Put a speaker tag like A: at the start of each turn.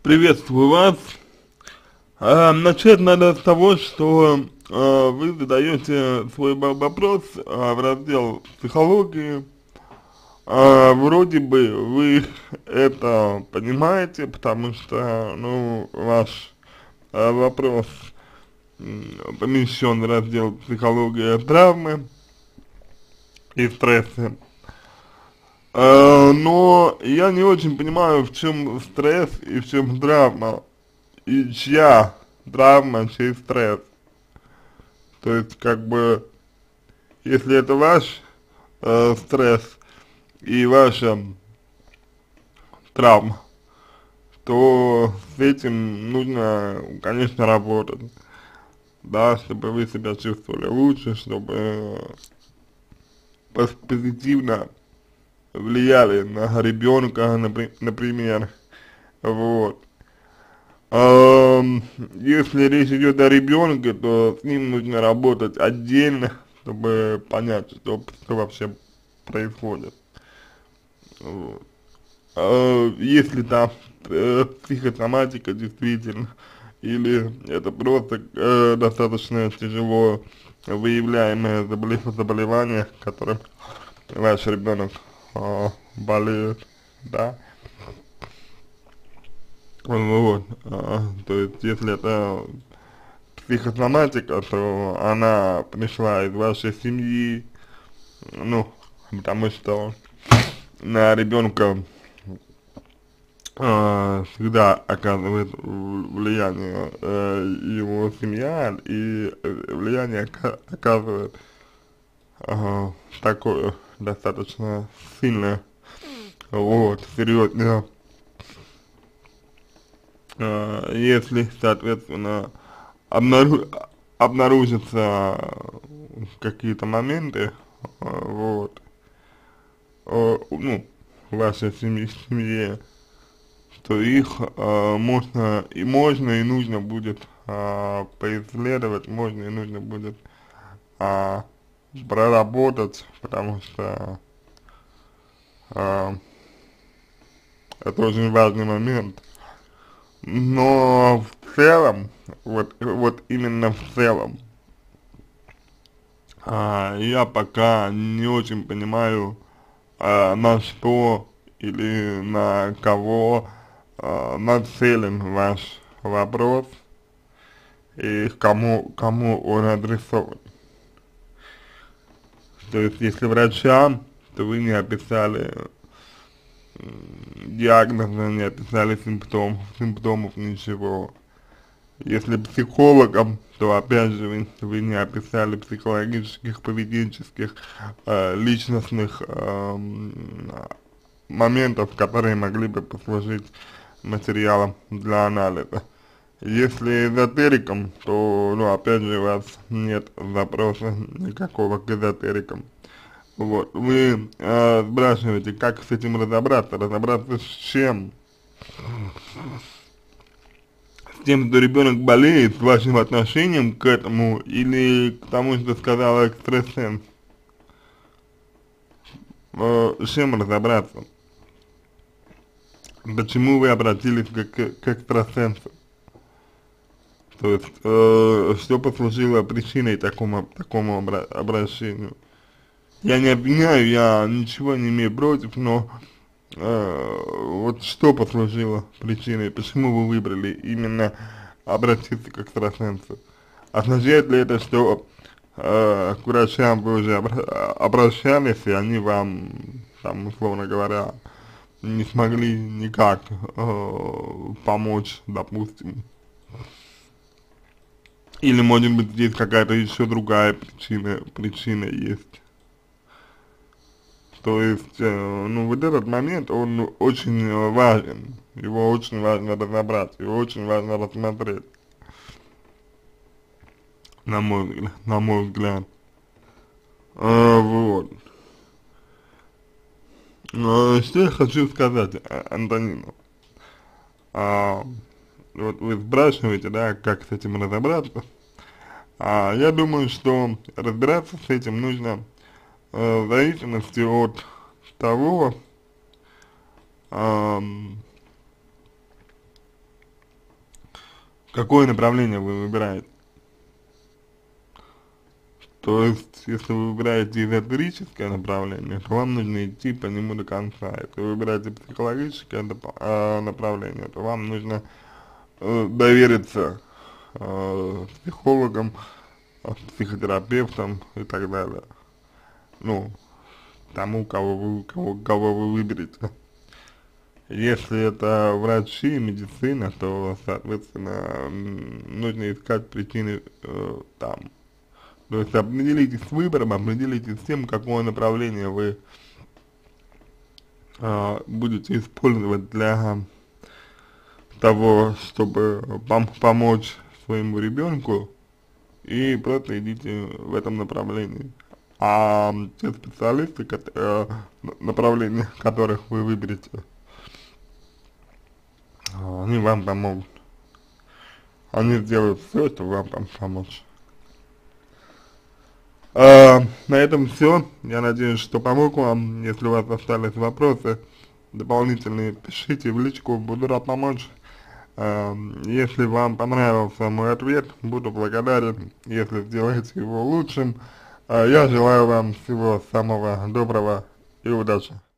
A: Приветствую вас. Начать надо с того, что вы задаете свой вопрос в раздел психологии. Вроде бы вы это понимаете, потому что, ну, ваш вопрос помещен в раздел психология травмы и стресса. Но я не очень понимаю, в чем стресс и в чем травма. И чья травма, чей стресс. То есть, как бы, если это ваш стресс и ваша травма, то с этим нужно, конечно, работать, да, чтобы вы себя чувствовали лучше, чтобы позитивно влияли на ребенка, например, вот. Если речь идет о ребенке, то с ним нужно работать отдельно, чтобы понять, что вообще происходит. Вот. Если там психосоматика действительно, или это просто достаточно тяжело выявляемое заболевание, которым ваш ребенок болеет, да. Вот, то есть, если это психосоматика, то она пришла из вашей семьи, ну, потому что на ребенка всегда оказывает влияние его семья, и влияние оказывает такое достаточно сильное, вот, серьезное. Если, соответственно, обнару обнаружатся какие-то моменты, вот, ну, в вашей семье, то их можно и нужно будет поисследовать, можно и нужно будет а, проработать, потому что а, это очень важный момент. Но в целом, вот именно в целом, я пока не очень понимаю, на что или на кого нацелен ваш вопрос и кому он адресован. То есть, если врачам, то вы не описали диагноза, не описали симптомов ничего. Если психологом, то опять же вы не описали психологических, поведенческих, личностных моментов, которые могли бы послужить материалом для анализа. Если эзотериком, то, ну, опять же, у вас нет запроса никакого к эзотерикам. Вот, вы спрашиваете, как с этим разобраться, разобраться с чем? С тем, что ребенок болеет, с вашим отношением к этому, или к тому, что сказала экстрасенс? С чем разобраться? Почему вы обратились к экстрасенсу? То есть, что послужило причиной такому обращению? Я не обвиняю, я ничего не имею против, но вот что послужило причиной, почему вы выбрали именно обратиться к экстрасенсу? Означает ли это, что к врачам вы уже обращались, и они вам, там, условно говоря, не смогли никак помочь, допустим? Или, может быть, здесь какая-то еще другая причина есть? То есть, ну, вот этот момент, он очень важен, его очень важно разобрать, его очень важно рассмотреть, на мой взгляд. Вот. Что я хочу сказать, Антонину? А, вот вы спрашиваете, да, как с этим разобраться. Я думаю, что разбираться с этим нужно в зависимости от того, какое направление вы выбираете. То есть, если вы выбираете эзотерическое направление, то вам нужно идти по нему до конца. Если вы выбираете психологическое направление, то вам нужно довериться психологам, психотерапевтам и так далее. Ну, тому, кого вы выберете. Если это врачи, медицина, то, соответственно, нужно искать причины там. То есть определитесь с выбором, определитесь с тем, какое направление вы будете использовать для того, чтобы помочь своему ребенку, и просто идите в этом направлении. А те специалисты, направления которых вы выберете, они вам помогут. Они сделают все, чтобы вам помочь. На этом все. Я надеюсь, что помог вам. Если у вас остались вопросы дополнительные, пишите в личку, буду рад помочь. Если вам понравился мой ответ, буду благодарен, если сделаете его лучшим. Я желаю вам всего самого доброго и удачи.